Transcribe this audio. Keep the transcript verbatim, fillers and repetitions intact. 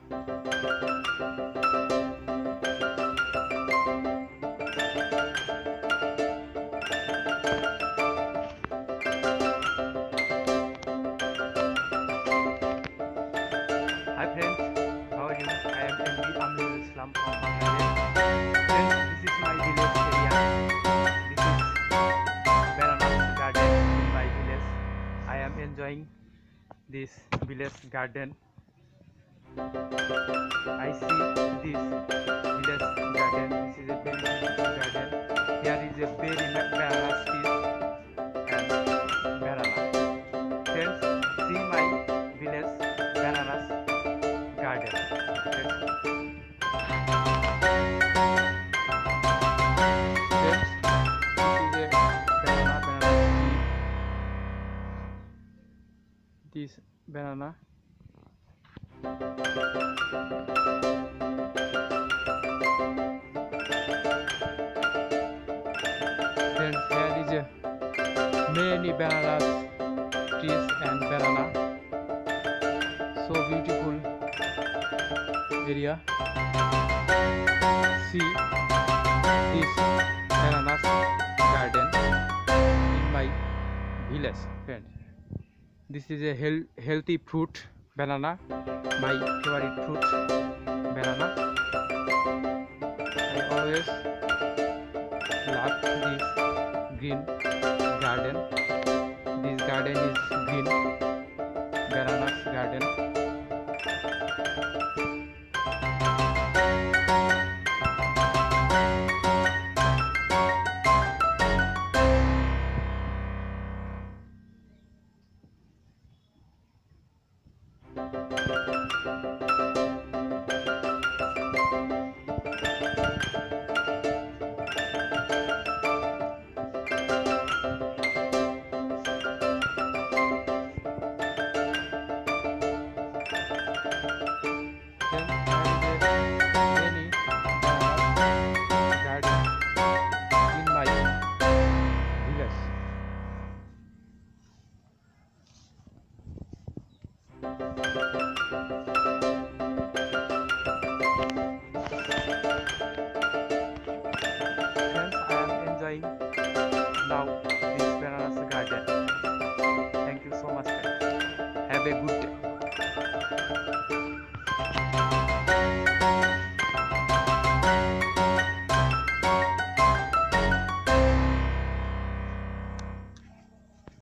Hi friends, how are you? I am M B Amnul Islam from Bangladesh. Friends, this is my village area. This is bananas garden in my village. I am enjoying this village garden. I see this village garden. This is a very beautiful garden. Here is a very banana trees and banana. Friends, see my village bananas garden. Friends, Friends, this is a banana banana tree. This banana. Friends, here is a many bananas trees and banana. So beautiful area. See this bananas garden in my village, friends. This is a health, healthy fruit, banana. My favorite fruit, banana. I always love this green garden. This garden is green, bananas garden. Now this bananas garden. Thank you so much. Have a good